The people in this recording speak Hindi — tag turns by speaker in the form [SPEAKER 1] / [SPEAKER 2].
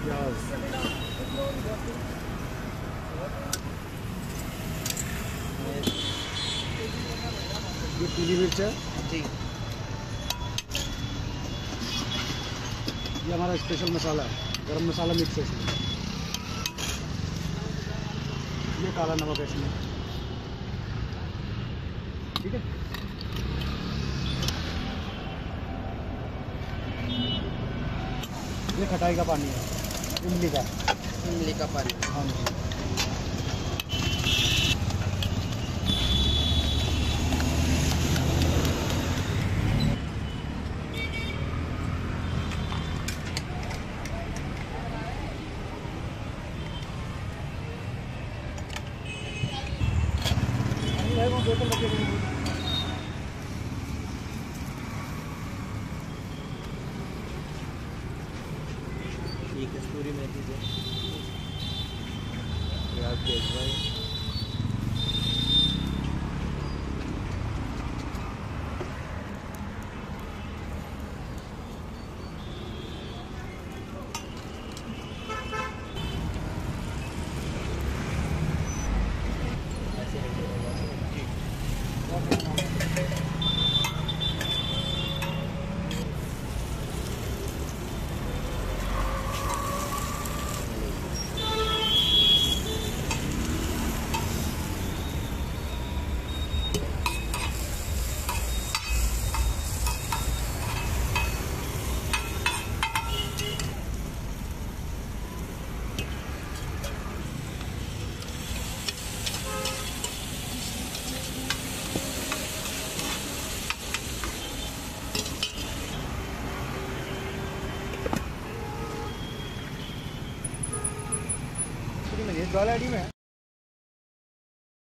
[SPEAKER 1] प्याज, ये पीली मिर्च है
[SPEAKER 2] जी।
[SPEAKER 1] ये हमारा स्पेशल मसाला है, गरम मसाला मिक्स है इसमें। ये काला नमक है इसमें, ठीक है। ये खटाई का पानी है, इमली का
[SPEAKER 2] पानी।
[SPEAKER 1] हाँ जी। बोतल रखिए।
[SPEAKER 2] ये कस्तूरी मेथी है, प्याज भेजवाए।
[SPEAKER 1] डॉलर में है।